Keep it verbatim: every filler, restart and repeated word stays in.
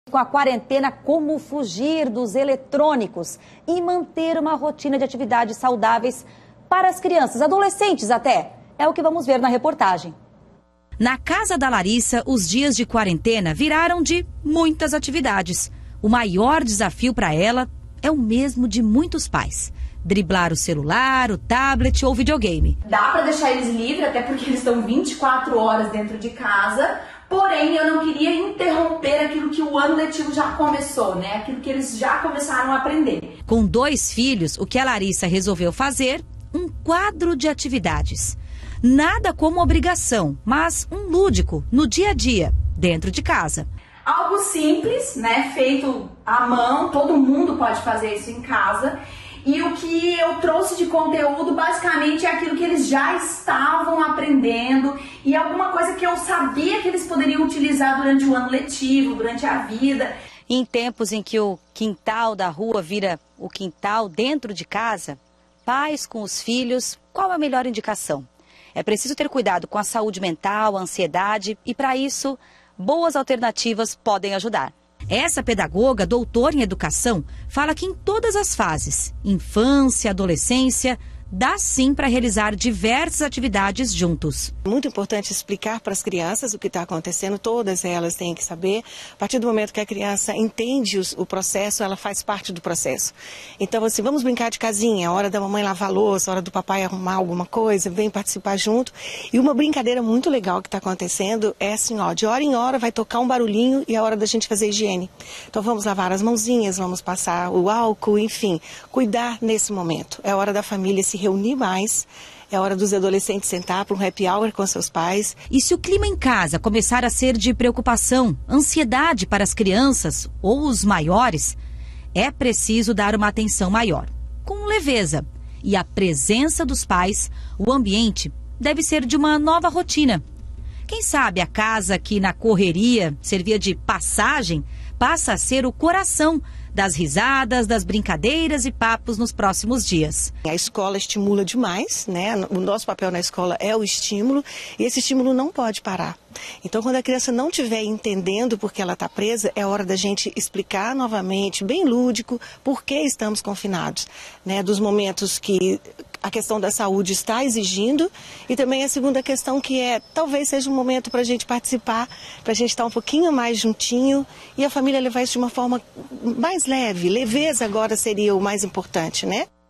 Com a quarentena, como fugir dos eletrônicos e manter uma rotina de atividades saudáveis para as crianças, adolescentes até? É o que vamos ver na reportagem. Na casa da Larissa, os dias de quarentena viraram de muitas atividades. O maior desafio para ela é o mesmo de muitos pais: driblar o celular, o tablet ou videogame. Dá para deixar eles livres, até porque eles estão vinte e quatro horas dentro de casa. Porém, eu não queria interromper aquilo que o ano letivo já começou, né? Aquilo que eles já começaram a aprender. Com dois filhos, o que a Larissa resolveu fazer? Um quadro de atividades. Nada como obrigação, mas um lúdico no dia a dia, dentro de casa. Algo simples, né? Feito à mão, todo mundo pode fazer isso em casa. E o que eu trouxe de conteúdo, basicamente, é aquilo que eles já estavam aprendendo e alguma coisa que eu sabia que eles poderiam utilizar durante o ano letivo, durante a vida. Em tempos em que o quintal da rua vira o quintal dentro de casa, pais com os filhos, qual a melhor indicação? É preciso ter cuidado com a saúde mental, a ansiedade e, para isso, boas alternativas podem ajudar. Essa pedagoga, doutora em educação, fala que em todas as fases, infância, adolescência, dá sim para realizar diversas atividades juntos. Muito importante explicar para as crianças o que está acontecendo, todas elas têm que saber. A partir do momento que a criança entende os, o processo, ela faz parte do processo. Então, assim, vamos brincar de casinha, a hora da mamãe lavar a louça, a hora do papai arrumar alguma coisa, vem participar junto. E uma brincadeira muito legal que está acontecendo é assim, ó, de hora em hora vai tocar um barulhinho e é a hora da gente fazer higiene. Então, vamos lavar as mãozinhas, vamos passar o álcool, enfim, cuidar nesse momento. É hora da família se reunir mais, é hora dos adolescentes sentar para um happy hour com seus pais. E se o clima em casa começar a ser de preocupação, ansiedade para as crianças ou os maiores, é preciso dar uma atenção maior, com leveza. E a presença dos pais, o ambiente deve ser de uma nova rotina. Quem sabe a casa que na correria servia de passagem passa a ser o coração das risadas, das brincadeiras e papos nos próximos dias. A escola estimula demais, né? O nosso papel na escola é o estímulo e esse estímulo não pode parar. Então, quando a criança não estiver entendendo por que ela está presa, é hora da gente explicar novamente, bem lúdico, por que estamos confinados, né? Dos momentos que a questão da saúde está exigindo e também a segunda questão que é, talvez seja um momento para a gente participar, para a gente estar um pouquinho mais juntinho e a família levar isso de uma forma mais leve. Leveza agora seria o mais importante, né?